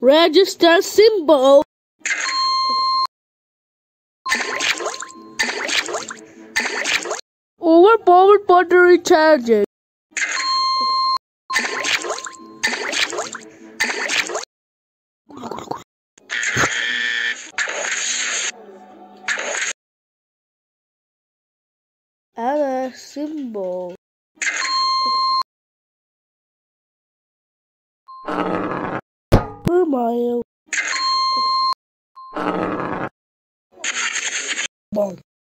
Register symbol. Overpowered battery charging. Add a symbol. Per mile. Bom.